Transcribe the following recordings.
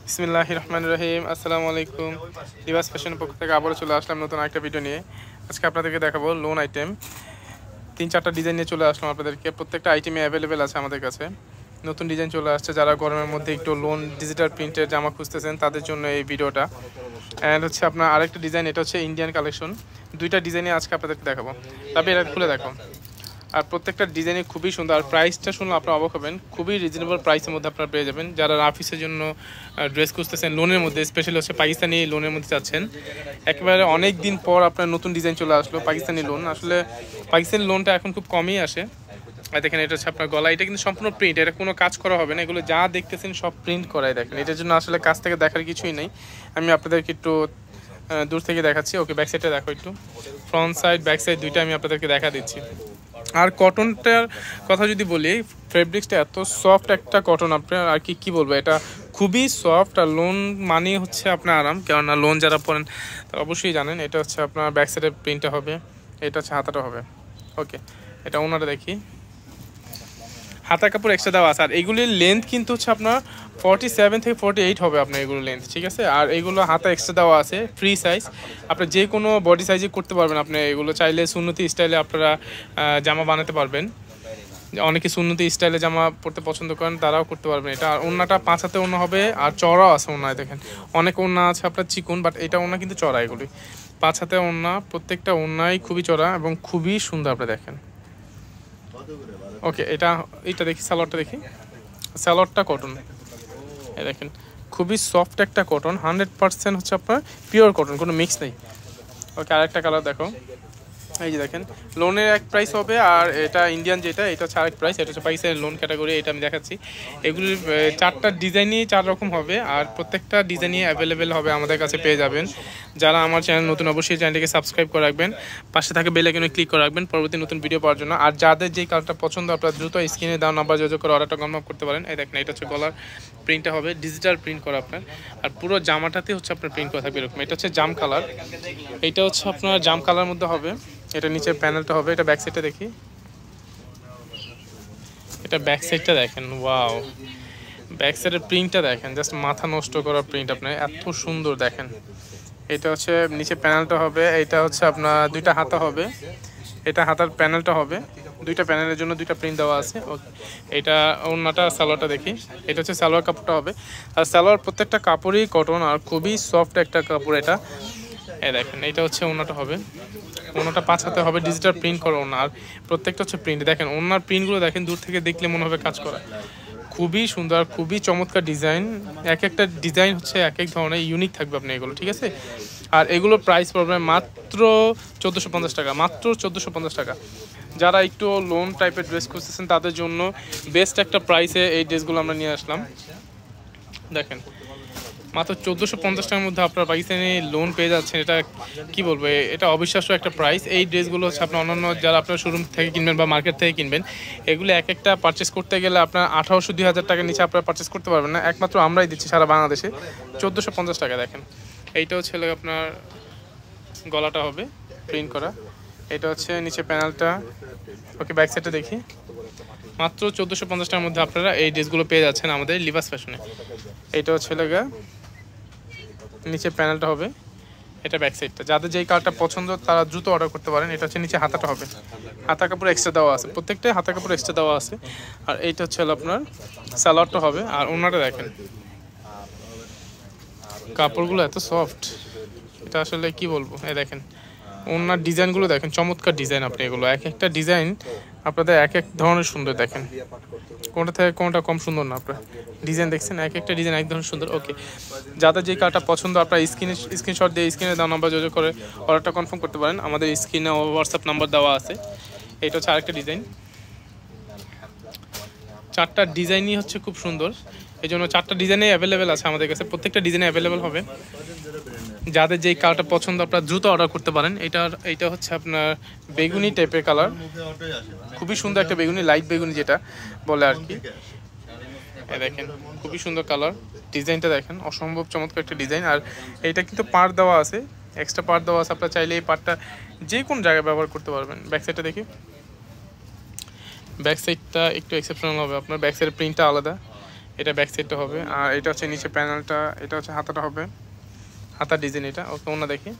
বিসমিল্লাহির রহমানির রহিম। আসসালামু আলাইকুম। লিবাস ফ্যাশনের পক্ষ থেকে আবারও চলে আসলাম নতুন একটা ভিডিও নিয়ে। আজকে আপনাদেরকে দেখাবো লোন আইটেম। 3-4টা ডিজাইন নিয়ে চলে আসলাম আপনাদেরকে। প্রত্যেকটা আইটেমে অ্যাভেলেবেল আছে আমাদের কাছে। নতুন ডিজাইন চলে আসছে, যারা গরমের মধ্যে একটু লোন ডিজিটাল প্রিন্টের জামা খুঁজতেছেন তাদের জন্য এই ভিডিওটা। অ্যান্ড হচ্ছে আপনার আরেকটা ডিজাইন, এটা হচ্ছে ইন্ডিয়ান কালেকশন। দুইটা ডিজাইনে আজকে আপনাদেরকে দেখাবো, তবে এটা খুলে দেখো। আর প্রত্যেকটা ডিজাইনে খুবই সুন্দর, আর প্রাইসটা শুনলে আপনারা অবাক হবেন। খুবই রিজনেবল প্রাইসের মধ্যে আপনারা পেয়ে যাবেন। যারা অফিসের জন্য ড্রেস খুঁজতেছেন লোনের মধ্যে, স্পেশালি হচ্ছে পাকিস্তানি লোনের মধ্যে চাচ্ছেন, একেবারে অনেক দিন পর আপনার নতুন ডিজাইন চলে আসলো পাকিস্তানি লোন। আসলে পাকিস্তানি লোনটা এখন খুব কমই আসে। আর দেখেন, এটা হচ্ছে আপনার গলা, এটা কিন্তু সম্পূর্ণ প্রিন্ট, এটা কোনো কাজ করা হবে না। এগুলো যা দেখতেছেন সব প্রিন্ট করাই। দেখেন, এটার জন্য আসলে কাছ থেকে দেখার কিছুই নেই। আমি আপনাদেরকে একটু দূর থেকে দেখাচ্ছি। ওকে, ব্যাক সাইডটা দেখো একটু। ফ্রন্ট সাইড ব্যাক সাইড দুইটা আমি আপনাদেরকে দেখা দিচ্ছি। আর কটনটার কথা যদি বলি, ফেব্রিক্সটা এত সফট একটা কটন, আপনার আর কি বলবো, এটা খুবই সফট। আর লোন মানে হচ্ছে আপনার আরাম, কেননা লোন যারা পড়েন তারা অবশ্যই জানেন। এটা হচ্ছে আপনার ব্যাক সাইডের প্রিন্টটা হবে, এটা হচ্ছে হাতাটা হবে। ওকে, এটা ওনাটা দেখি। হাতা কাপড় এক্সট্রা দেওয়া আছে। আর এগুলির লেন্থ কিন্তু হচ্ছে আপনার 47 থেকে 48 হবে আপনার এগুলো লেন্থ, ঠিক আছে। আর এগুলো হাতা এক্সট্রা দেওয়া আছে, ফ্রি সাইজ। আপনার যে কোনো বডি সাইজে করতে পারবেন। আপনি এগুলো চাইলে সুন্নতি স্টাইলে আপনারা জামা বানাতে পারবেন। অনেকে সুন্নতি স্টাইলে জামা পরতে পছন্দ করেন, তারাও করতে পারবেন এটা। আর ওড়নাটা 5 হাতে ওড়না হবে, আর চড়াও আছে ওড়নায়। দেখেন, অনেক ওড়না আছে আপনার চিকুন, বাট এটা ওড়না কিন্তু চড়া। এগুলি 5 হাতে ওড়না, প্রত্যেকটা ওড়নাই খুবই চড়া এবং খুবই সুন্দর। আপনি দেখেন। ওকে, এটা দেখি, সালোয়ারটা দেখি। সালোয়ারটা কটন, এই দেখেন, খুবই সফট একটা কটন, 100% হচ্ছে আপনার পিওর কটন, কোনো মিক্স নেই। ওকে, আরেকটা কালার দেখো। এই যে দেখেন, লোনের এক প্রাইস হবে, আর এটা ইন্ডিয়ান যেটা, এটা হচ্ছে আরেক প্রাইস। এটা হচ্ছে পাকিস্তানের লোন ক্যাটাগরি, এটা আমি দেখাচ্ছি। এগুলির 4টা ডিজাইনই 4 রকম হবে, আর প্রত্যেকটা ডিজাইনই অ্যাভেলেবেল হবে আমাদের কাছে পেয়ে যাবেন। যারা আমার চ্যানেল নতুন, অবশ্যই চ্যানেলটিকে সাবস্ক্রাইব করে রাখবেন, পাশে থাকে বেল আইকনে ক্লিক করে রাখবেন পরবর্তী নতুন ভিডিও পাওয়ার জন্য। আর যাদের যেই কালারটা পছন্দ, আপনারা দ্রুত স্ক্রিনে দেওয়া নাম্বার যোগাযোগ করে অর্ডারটা কনফার্ম করতে পারেন। এই দেখেন, এটা হচ্ছে গলার প্রিন্টটা হবে, ডিজিটাল প্রিন্ট করা আপনার। আর পুরো জামাটাতে হচ্ছে আপনার প্রিন্ট করা থাকবে এরকম। এটা হচ্ছে জাম কালার, এটা হচ্ছে আপনার জাম কালার মধ্যে হবে। এটা নিচে প্যানেলটা হবে। এটা ব্যাক সাইডটা দেখি। এটা ব্যাক সাইডটা দেখেন, ওয়াও, ব্যাক সাইডের প্রিন্টটা দেখেন, জাস্ট মাথা নষ্ট করা প্রিন্ট আপনার, এত সুন্দর। দেখেন, এটা হচ্ছে নিচে প্যানেলটা হবে। এটা হচ্ছে আপনার 2টা হাতা হবে, এটা হাতার প্যানেলটা হবে। 2টা প্যানেলের জন্য 2টা প্রিন্ট দেওয়া আছে। ওকে, এটা ওড়নাটা, সালোয়ারটা দেখি। এটা হচ্ছে সালোয়ার কাপড়টা হবে। আর সালোয়ার প্রত্যেকটা কাপড়ই কটন, আর খুবই সফট একটা কাপড় এটা। এই দেখেন, এটা হচ্ছে ওড়নাটা হবে। ওড়নাটা 5 হাতে হবে, ডিজিটাল প্রিন্ট করা ওড়না। আর প্রত্যেকটা হচ্ছে প্রিন্ট। দেখেন ওড়নার প্রিন্টগুলো দেখেন, দূর থেকে দেখলে মনে হবে কাজ করা। খুবই সুন্দর, খুবই চমৎকার ডিজাইন। এক একটা ডিজাইন হচ্ছে এক এক ধরনের ইউনিক থাকবে আপনি এগুলো, ঠিক আছে। আর এগুলোর প্রাইস পড়বে মাত্র 1450 টাকা, মাত্র 1450 টাকা। যারা একটু লোন টাইপের ড্রেস খুঁজতেছেন তাদের জন্য বেস্ট একটা প্রাইসে এই ড্রেসগুলো আমরা নিয়ে আসলাম। দেখেন, মাত্র 1450 টাকার মধ্যে আপনারা পাকিস্তানি লোন পেয়ে যাচ্ছেন। এটা কি বলবো, এটা অবিশ্বাস্য একটা প্রাইস। এই ড্রেসগুলো হচ্ছে আপনার অন্যান্য যারা আপনার শোরুম থেকে কিনবেন বা মার্কেট থেকে কিনবেন, এগুলো এক একটা পারচেস করতে গেলে আপনার 1800-2000 টাকার নিচে আপনারা পারচেস করতে পারবেন না। একমাত্র আমরাই দিচ্ছি সারা বাংলাদেশে 1450 টাকা। দেখেন, এইটা হচ্ছে আপনার গলাটা হবে প্রিন্ট করা, এটা হচ্ছে নিচে প্যানেলটা। ওকে, ব্যাক সাইডটা দেখি। মাত্র 1450 টাকার মধ্যে আপনারা এই ড্রেসগুলো পেয়ে যাচ্ছেন আমাদের লিবাস ফ্যাশনে। এটা হচ্ছে নিচে প্যানেলটা হবে, এটা ব্যাক সাইডটা। যাদের যেই কালারটা পছন্দ তারা দ্রুত অর্ডার করতে পারেন। এটা হচ্ছে নিচে হাতাটা হবে, হাতা কাপড় এক্সট্রা দেওয়া আছে, প্রত্যেকটাই হাতা কাপড় এক্সট্রা দেওয়া আছে। আর এইটা হচ্ছে আপনার সালোয়ারটা হবে। আর ওনাটা দেখেন, কাপড়গুলো এত সফট, এটা আসলে কি বলবো। এই দেখেন ওনার ডিজাইনগুলো দেখেন, চমৎকার ডিজাইন। আপনি এগুলো এক একটা ডিজাইন আপনাদের এক এক ধরনের সুন্দর। দেখেন কোনটা থেকে কোনটা কম সুন্দর না, আপনার ডিজাইন দেখছেন, এক একটা ডিজাইন এক ধরনের সুন্দর। ওকে, যাদের যে কালারটা পছন্দ আপনার স্ক্রিনশট দিয়ে স্ক্রিনে দেওয়া নাম্বার যোগাযোগ করে অর্ডারটা কনফার্ম করতে পারেন। আমাদের স্ক্রিনে হোয়াটসঅ্যাপ নাম্বার দেওয়া আছে। এটা হচ্ছে আরেকটা ডিজাইন। 4টা ডিজাইনই হচ্ছে খুব সুন্দর, এই জন্য 4টা ডিজাইনই অ্যাভেলেবেল আছে আমাদের কাছে, প্রত্যেকটা ডিজাইন অ্যাভেলেবেল হবে। যাদের যেই কালারটা পছন্দ আপনারা দ্রুত অর্ডার করতে পারেন। এইটা হচ্ছে আপনার বেগুনি টাইপের কালার, খুবই সুন্দর একটা বেগুনি, লাইট বেগুনি যেটা বলে আর কি। দেখেন খুবই সুন্দর কালার, ডিজাইনটা দেখেন, অসম্ভব চমৎকার একটা ডিজাইন। আর এইটা কিন্তু পার্ট দেওয়া আছে, এক্সট্রা পার্ট দেওয়া আছে। আপনারা চাইলে এই পার্টটা যে কোনো জায়গায় ব্যবহার করতে পারবেন। ব্যাক সাইডটা দেখি, ব্যাক সাইডটা একটু এক্সেপশনাল হবে, আপনার ব্যাক সাইডের প্রিন্টটা আলাদা। এটা ব্যাক সাইডটা হবে। আর এটা হচ্ছে নিচে প্যানেলটা, এটা হচ্ছে হাতাটা হবে, হাতার ডিজাইন এটা। ওকে, ওনা দেখি।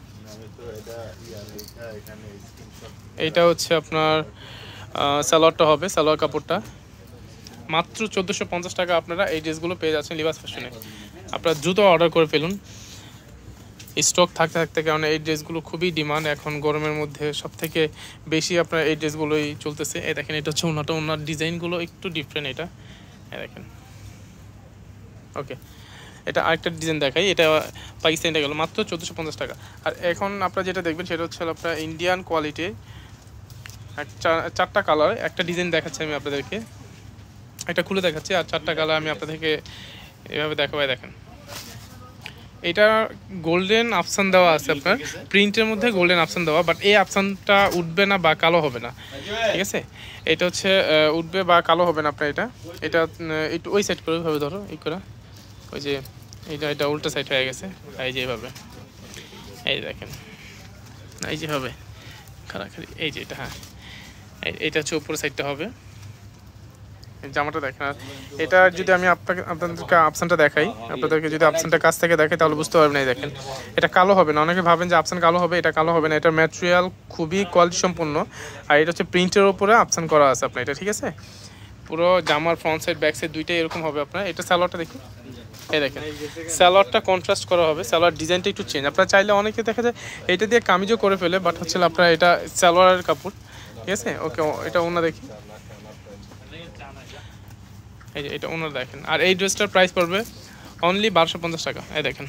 এইটা হচ্ছে আপনার সালোয়ারটা হবে, সালোয়ার কাপড়টা মাত্র 1450 টাকা। আপনারা এই ড্রেসগুলো পেয়ে যাচ্ছেন লিবাস ফ্যাশনে। আপনারা দ্রুত অর্ডার করে ফেলুন, স্টক থাকতে থাকতে, কারণ এই ড্রেসগুলো খুবই ডিমান্ড এখন গরমের মধ্যে। সব থেকে বেশি আপনার এই ড্রেসগুলোই চলতেছে। এই দেখেন, এটা হচ্ছে ওনাটা, ওনার ডিজাইনগুলো একটু ডিফারেন্ট এটা। দেখেন, ওকে, এটা আরেকটা ডিজাইন দেখাই। এটা পাকিস্তানিটা গেল মাত্র 1450 টাকা। আর এখন আপনারা যেটা দেখবেন সেটা হচ্ছে আপনার ইন্ডিয়ান কোয়ালিটির চারটা কালার, একটা ডিজাইন দেখাচ্ছি আমি আপনাদেরকে, একটা খুলে দেখাচ্ছি। আর চারটা কালার আমি আপনাদেরকে এভাবে দেখাবো। দেখেন, এটা গোল্ডেন আফসান দেওয়া আছে, আপনার প্রিন্টের মধ্যে গোল্ডেন আফসান দেওয়া, বাট এই আফসানটা উঠবে না বা কালো হবে না, ঠিক আছে? এটা হচ্ছে উঠবে বা কালো হবে না আপনার। এটা একটু ওই সাইড করে ভাবে ধরো, এই করা, ওই যে এটা উল্টো সাইড হয়ে গেছে, এই যে এইভাবে, এই দেখেন, এই যে হবে খাড়াখাড়ি, এই যে এটা, হ্যাঁ এইটা হচ্ছে উপর সাইডটা হবে জামাটা। দেখেন, আর এটা যদি আমি আপনাদেরকে আফসানটা দেখাই, আপনাদেরকে যদি আফসানটা কাছ থেকে দেখাই তাহলে বুঝতে পারবেন। এই দেখেন, এটা কালো হবে না। অনেকে ভাবেন যে আফসান কালো হবে, এটা কালো হবে না। এটার ম্যাটেরিয়াল খুবই কোয়ালিটি সম্পন্ন। আর এটা হচ্ছে প্রিন্টের উপরে আফসান করা আছে আপনার, এটা ঠিক আছে? পুরো জামার ফ্রন্ট সাইড ব্যাক সাইড দুইটাই এরকম হবে আপনার। এটা সালোয়ারটা দেখুন, এই দেখেন, সালোয়ারটা কন্ট্রাস্ট করা হবে, সালোয়ার ডিজাইনটা একটু চেঞ্জ। আপনারা চাইলে অনেকে দেখা যায় এটা দিয়ে কামিজও করে ফেলে, বাট হচ্ছে আপনার এটা সালোয়ারের কাপড়, ঠিক আছে? ওকে, এটা ওনা দেখি, এই যে এটা ওনার দেখেন। আর এই ড্রেসটার প্রাইস পড়বে অনলি 1250 টাকা। এই দেখেন,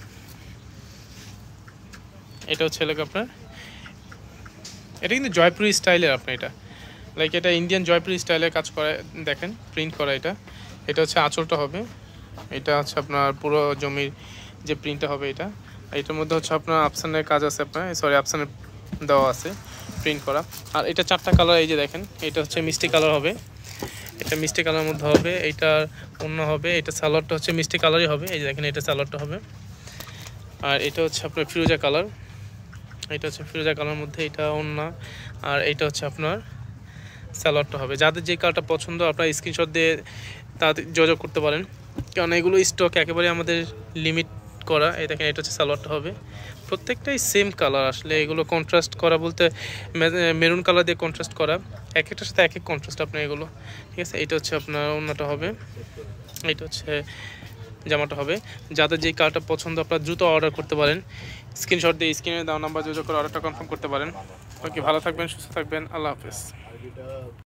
এটা হচ্ছে আপনার, এটা কিন্তু জয়পুরি স্টাইলের আপনার, এটা লাইক এটা ইন্ডিয়ান জয়পুরি স্টাইলের কাজ করে, দেখেন প্রিন্ট করা। এটা হচ্ছে আঁচলটা হবে, এটা হচ্ছে আপনার পুরো জমির যে প্রিন্টটা হবে এটা। এটার মধ্যে হচ্ছে আপনার আফসানের কাজ আছে, আপনার সরি আফসানের দেওয়া আছে প্রিন্ট করা। আর এটা চারটা কালার, এই যে দেখেন, এটা হচ্ছে মিষ্টি কালার হবে, এটা মিষ্টি কালারের মধ্যে হবে, এইটার অন্য হবে, এটা সালোয়ারটা হচ্ছে মিষ্টি কালারই হবে, এই যে দেখেন, এটা সালোয়ারটা হবে। আর এটা হচ্ছে আপনার ফিরোজা কালার, এটা হচ্ছে ফিরোজা কালারের মধ্যে, এটা অন্য। আর এইটা হচ্ছে আপনার সালোয়ারটা হবে। যাদের যে কালারটা পছন্দ আপনারা স্ক্রিনশট দিয়ে তাদের যোগাযোগ করতে পারেন, কারণ এগুলো স্টক একেবারে আমাদের লিমিট করা। এই দেখেন, এটা হচ্ছে সালোয়ারটা হবে। প্রত্যেকটাই সেম কালার, আসলে এগুলো কন্ট্রাস্ট করা বলতে মেরুন কালার দিয়ে কন্ট্রাস্ট করা, এক একটার সাথে এক এক কন্ট্রাস্ট আপনার এগুলো, ঠিক আছে? এটা হচ্ছে আপনার অন্যটা হবে, এটা হচ্ছে জামাটা হবে। যাদের যেই কালারটা পছন্দ আপনারা দ্রুত অর্ডার করতে পারেন, স্ক্রিনশট দিয়ে স্ক্রিনে দেওয়া নাম্বার যোগাযোগ করে অর্ডারটা কনফার্ম করতে পারেন। ওকে, ভালো থাকবেন, সুস্থ থাকবেন, আল্লাহ হাফেজ।